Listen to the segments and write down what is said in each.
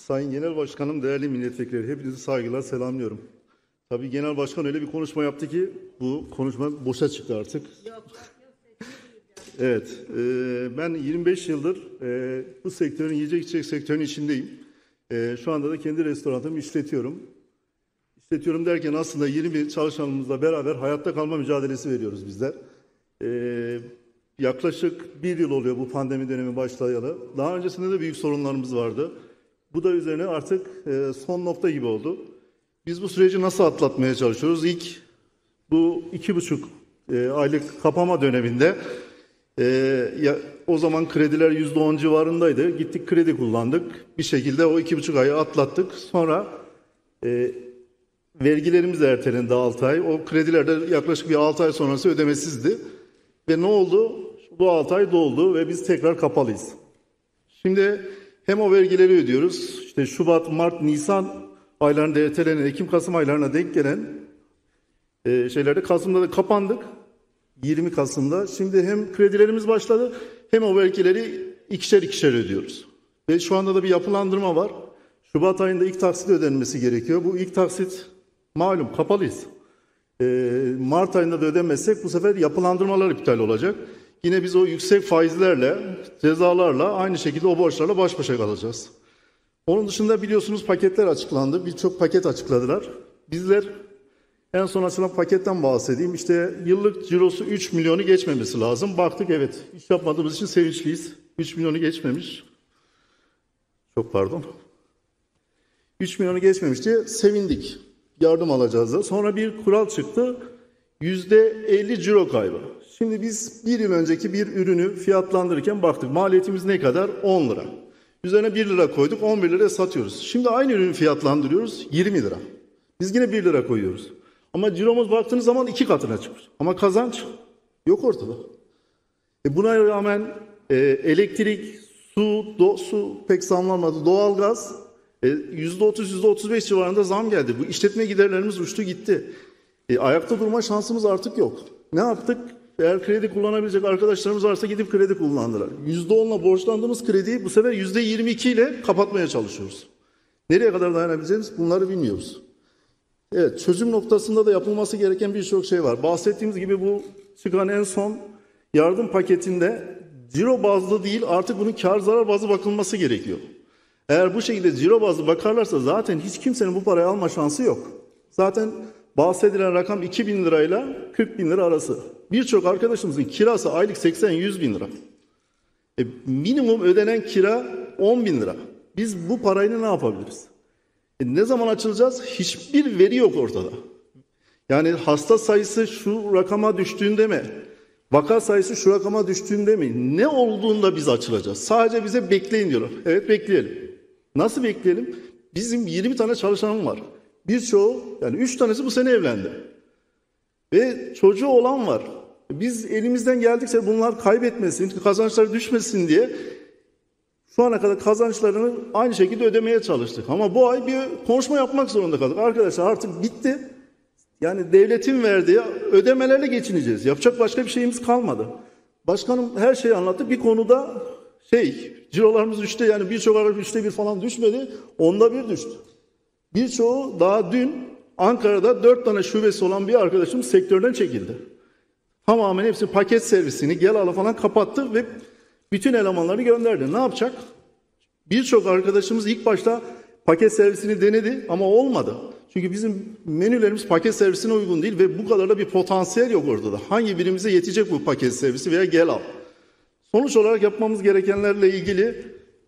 Sayın Genel Başkanım, değerli milletvekilleri, hepinizi saygılar selamlıyorum. Tabii Genel Başkan öyle bir konuşma yaptı ki bu konuşma boşa çıktı artık. Evet, ben 25 yıldır bu sektörün, yiyecek içecek sektörünün içindeyim. Şu anda da kendi restoranımı işletiyorum. İşletiyorum derken aslında 20 çalışanımızla beraber hayatta kalma mücadelesi veriyoruz bizler. Yaklaşık 1 yıl oluyor bu pandemi dönemi başlayalı. Daha öncesinde de büyük sorunlarımız vardı. Bu da üzerine artık son nokta gibi oldu. Biz bu süreci nasıl atlatmaya çalışıyoruz? İlk bu 2,5 aylık kapama döneminde o zaman krediler %10 civarındaydı. Gittik kredi kullandık. Bir şekilde o 2,5 ayı atlattık. Sonra vergilerimiz ertelendi 6 ay. O krediler de yaklaşık bir 6 ay sonrası ödemesizdi. Ve ne oldu? Bu 6 ay doldu ve biz tekrar kapalıyız. Şimdi hem o vergileri ödüyoruz. İşte Şubat, Mart, Nisan aylarında ertelenen, Ekim, Kasım aylarına denk gelen şeylerde Kasım'da da kapandık. 20 Kasım'da. Şimdi hem kredilerimiz başladı hem o vergileri ikişer ödüyoruz. Ve şu anda da bir yapılandırma var. Şubat ayında ilk taksit ödenmesi gerekiyor. Bu ilk taksit malum kapalıyız. Mart ayında da ödemezsek bu sefer yapılandırmalar iptal olacak. Yine biz o yüksek faizlerle, cezalarla aynı şekilde o borçlarla baş başa kalacağız. Onun dışında biliyorsunuz paketler açıklandı. Birçok paket açıkladılar. Bizler en son açılan paketten bahsedeyim. İşte yıllık cirosu 3 milyonu geçmemesi lazım. Baktık evet, iş yapmadığımız için sevinçliyiz. 3 milyonu geçmemiş. Çok pardon. 3 milyonu geçmemiş diye sevindik. Yardım alacağız da. Sonra bir kural çıktı. %50 ciro kaybı. Şimdi biz bir yıl önceki bir ürünü fiyatlandırırken baktık. Maliyetimiz ne kadar? 10 lira. Üzerine 1 lira koyduk, 11 liraya satıyoruz. Şimdi aynı ürünü fiyatlandırıyoruz, 20 lira. Biz yine 1 lira koyuyoruz. Ama ciromuz baktığınız zaman 2 katına çıkmış. Ama kazanç yok ortada. Buna rağmen elektrik, su pek zamlanmadı. Doğalgaz %30, %35 civarında zam geldi. Bu işletme giderlerimiz uçtu gitti. Ayakta durma şansımız artık yok. Ne yaptık? Eğer kredi kullanabilecek arkadaşlarımız varsa gidip kredi kullandılar. %10'la borçlandığımız krediyi bu sefer %22 ile kapatmaya çalışıyoruz. Nereye kadar dayanabileceğimiz bunları bilmiyoruz. Evet, çözüm noktasında da yapılması gereken birçok şey var. Bahsettiğimiz gibi bu çıkan en son yardım paketinde ciro bazlı değil artık bunun kar zarar bazlı bakılması gerekiyor. Eğer bu şekilde ciro bazlı bakarlarsa zaten hiç kimsenin bu parayı alma şansı yok. Zaten bahsedilen rakam 2.000 lirayla 40.000 lira arası. Birçok arkadaşımızın kirası aylık 80-100 bin lira. Minimum ödenen kira 10 bin lira. Biz bu parayla ne yapabiliriz? Ne zaman açılacağız? Hiçbir veri yok ortada. Yani hasta sayısı şu rakama düştüğünde mi? Vaka sayısı şu rakama düştüğünde mi? Ne olduğunda biz açılacağız? Sadece bize bekleyin diyorlar. Evet bekleyelim. Nasıl bekleyelim? Bizim 20 tane çalışanım var. Birçoğu yani 3 tanesi bu sene evlendi. Ve çocuğu olan var. Biz elimizden geldikçe bunlar kaybetmesin, kazançları düşmesin diye şu ana kadar kazançlarını aynı şekilde ödemeye çalıştık. Ama bu ay bir konuşma yapmak zorunda kaldık. Arkadaşlar artık bitti. Yani devletin verdiği ödemelerle geçineceğiz. Yapacak başka bir şeyimiz kalmadı. Başkanım her şeyi anlattı. Bir konuda cirolarımız düştü. Yani birçok araç 1/3 falan düşmedi. 1/10 düştü. Birçoğu daha dün Ankara'da 4 tane şubesi olan bir arkadaşım sektörden çekildi. Tamamen hepsi paket servisini gel ala falan kapattı ve bütün elemanları gönderdi. Ne yapacak? Birçok arkadaşımız ilk başta paket servisini denedi ama olmadı. Çünkü bizim menülerimiz paket servisine uygun değil ve bu kadar da bir potansiyel yok ortada. Hangi birimize yetecek bu paket servisi veya gel al? Sonuç olarak yapmamız gerekenlerle ilgili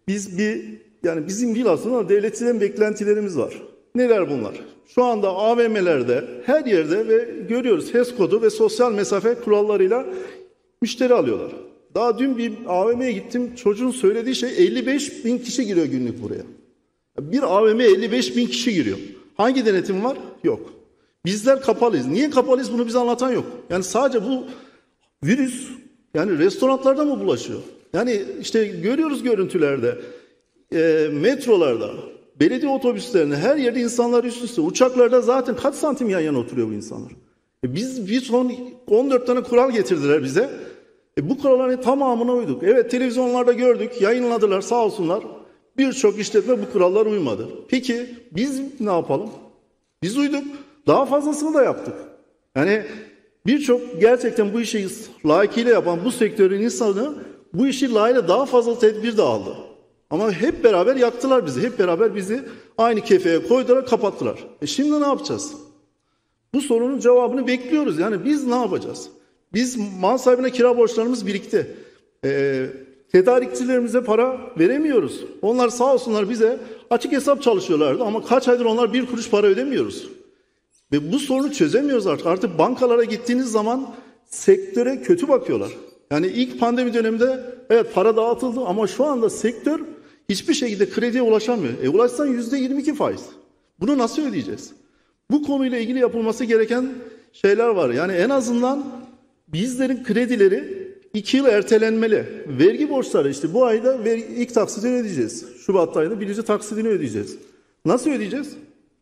bizim değil aslında devletten beklentilerimiz var. Neler bunlar? Şu anda AVM'lerde her yerde ve görüyoruz HES kodu ve sosyal mesafe kurallarıyla müşteri alıyorlar. Daha dün bir AVM'ye gittim. Çocuğun söylediği şey 55 bin kişi giriyor günlük buraya. Bir AVM'ye 55 bin kişi giriyor. Hangi denetim var? Yok. Bizler kapalıyız. Niye kapalıyız bunu bize anlatan yok. Yani sadece bu virüs yani restoranlarda mı bulaşıyor? Yani işte görüyoruz görüntülerde, metrolarda, belediye otobüslerinde her yerde insanlar üst üste. Uçaklarda zaten kaç santim yan yana oturuyor bu insanlar? Biz son 14 tane kural getirdiler bize. Bu kuralların tamamına uyduk. Evet televizyonlarda gördük, yayınladılar sağ olsunlar. Birçok işletme bu kurallara uymadı. Peki biz ne yapalım? Biz uyduk. Daha fazlasını da yaptık. Yani birçok gerçekten bu işi layıkıyla yapan bu sektörün insanı bu işi layığıyla daha fazla tedbir de aldı. Ama hep beraber yaktılar bizi. Hep beraber bizi aynı kefeye koydular, kapattılar. Şimdi ne yapacağız? Bu sorunun cevabını bekliyoruz. Yani biz ne yapacağız? Biz mal sahibine kira borçlarımız birikti. Tedarikçilerimize para veremiyoruz. Onlar sağ olsunlar bize açık hesap çalışıyorlardı ama kaç aydır onlar bir kuruş para ödemiyoruz. Ve bu sorunu çözemiyoruz artık. Artık bankalara gittiğiniz zaman sektöre kötü bakıyorlar. Yani ilk pandemi döneminde evet para dağıtıldı ama şu anda sektör hiçbir şekilde krediye ulaşamıyor. Ulaşsan %22 faiz. Bunu nasıl ödeyeceğiz? Bu konuyla ilgili yapılması gereken şeyler var. Yani en azından bizlerin kredileri 2 yıl ertelenmeli. Vergi borçları işte bu ayda ilk taksidini ödeyeceğiz. Şubat ayında birinci taksidini ödeyeceğiz. Nasıl ödeyeceğiz?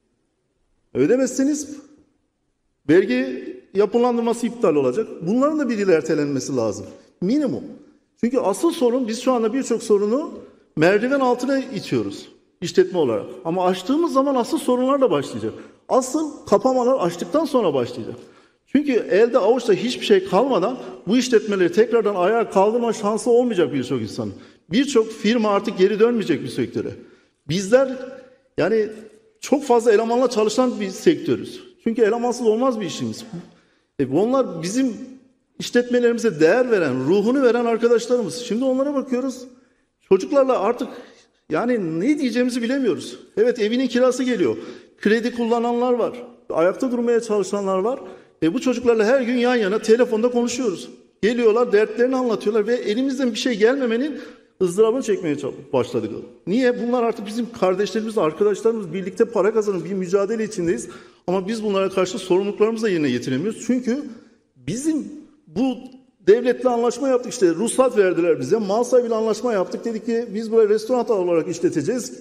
Ödemezseniz vergi yapılandırması iptal olacak. Bunların da bir yıl ertelenmesi lazım. Minimum. Çünkü asıl sorun biz şu anda birçok sorunu merdiven altına itiyoruz işletme olarak. Ama açtığımız zaman asıl sorunlar da başlayacak. Asıl kapamalar açtıktan sonra başlayacak. Çünkü elde avuçta hiçbir şey kalmadan bu işletmeleri tekrardan ayağa kaldırma şansı olmayacak birçok insanın. Birçok firma artık geri dönmeyecek bir sektöre. Bizler yani çok fazla elemanla çalışan bir sektörüz. Çünkü elemansız olmaz bir işimiz. Onlar bizim işletmelerimize değer veren, ruhunu veren arkadaşlarımız. Şimdi onlara bakıyoruz. Çocuklarla artık yani ne diyeceğimizi bilemiyoruz. Evet evinin kirası geliyor. Kredi kullananlar var. Ayakta durmaya çalışanlar var. Bu çocuklarla her gün yan yana telefonda konuşuyoruz. Geliyorlar, dertlerini anlatıyorlar ve elimizden bir şey gelmemenin ızdırabını çekmeye başladık. Niye? Bunlar artık bizim kardeşlerimiz, arkadaşlarımız, birlikte para kazanın bir mücadele içindeyiz. Ama biz bunlara karşı sorumluluklarımızı da yerine getiremiyoruz. Çünkü bizim bu devletle anlaşma yaptık işte. Ruhsat verdiler bize. Mal sahibiyle anlaşma yaptık. Dedik ki biz burayı restoran olarak işleteceğiz.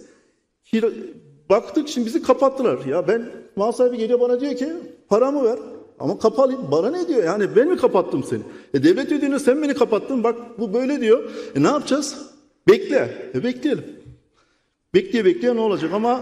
Baktık şimdi bizi kapattılar. Ya ben mal sahibi geliyor bana diyor ki paramı ver. Ama kapalı. Bana ne diyor? Yani ben mi kapattım seni? Devlet ödüğünü sen beni kapattın. Bak bu böyle diyor. Ne yapacağız? Bekle. Bekleyelim. Bekleye ne olacak? Ama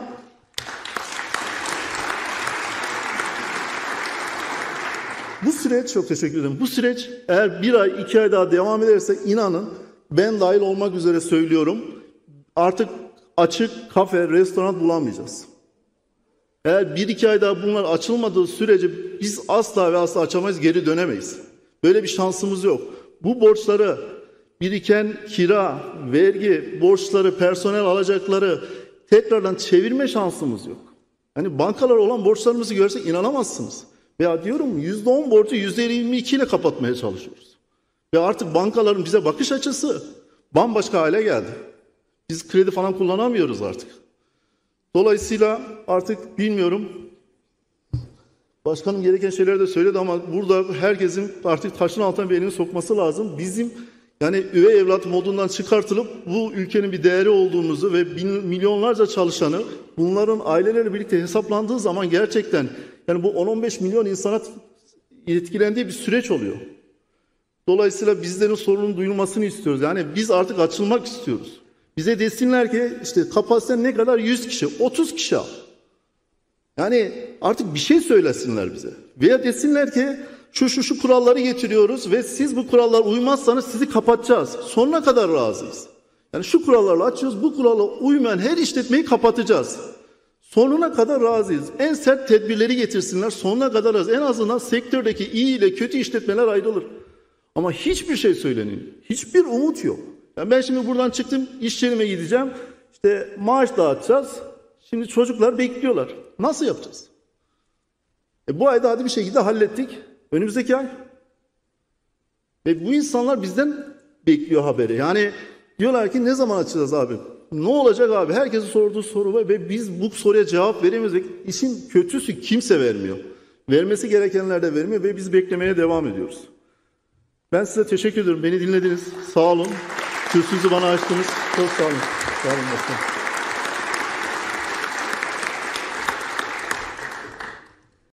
bu süreç çok teşekkür ederim. Bu süreç eğer 1 ay 2 ay daha devam ederse inanın ben dahil olmak üzere söylüyorum. Artık açık kafe, restoran bulamayacağız. Eğer 1-2 ay daha bunlar açılmadığı sürece biz asla ve asla açamayız, geri dönemeyiz. Böyle bir şansımız yok. Bu borçları, biriken kira, vergi, borçları, personel alacakları tekrardan çevirme şansımız yok. Hani bankalar olan borçlarımızı görsek inanamazsınız. Veya diyorum %10 borcu %22 ile kapatmaya çalışıyoruz. Ve artık bankaların bize bakış açısı bambaşka hale geldi. Biz kredi falan kullanamıyoruz artık. Dolayısıyla artık bilmiyorum. Başkanım gereken şeyleri de söyledi ama burada herkesin artık taşın altına bir elini sokması lazım. Bizim yani üvey evlat modundan çıkartılıp bu ülkenin bir değeri olduğumuzu ve milyonlarca çalışanı bunların aileleri birlikte hesaplandığı zaman gerçekten yani bu 10-15 milyon insana etkilendiği bir süreç oluyor. Dolayısıyla bizlerin sorunun duyulmasını istiyoruz. Yani biz artık açılmak istiyoruz. Bize desinler ki işte kapasiten ne kadar? 100 kişi, 30 kişi al. Yani artık bir şey söylesinler bize. Veya desinler ki şu kuralları getiriyoruz ve siz bu kurallara uymazsanız sizi kapatacağız. Sonuna kadar razıyız. Yani şu kurallarla açıyoruz, bu kurala uymayan her işletmeyi kapatacağız. Sonuna kadar razıyız. En sert tedbirleri getirsinler, sonuna kadar razıyız. En azından sektördeki iyi ile kötü işletmeler ayrılır. Ama hiçbir şey söyleniyor. Hiçbir umut yok. Yani ben şimdi buradan çıktım, iş yerime gideceğim. İşte maaş dağıtacağız. Şimdi çocuklar bekliyorlar. Nasıl yapacağız? Bu ayda hadi bir şekilde hallettik. Önümüzdeki ay. Ve bu insanlar bizden bekliyor haberi. Yani diyorlar ki ne zaman açacağız abi? Ne olacak abi? Herkesin sorduğu soru var ve biz bu soruya cevap veremiyoruz. İşin kötüsü kimse vermiyor. Vermesi gerekenler de vermiyor ve biz beklemeye devam ediyoruz. Ben size teşekkür ederim. Beni dinlediniz. Sağ olun. Kürsünüzü bana açtınız. Çok sağ olun. Sağ olun başkanım.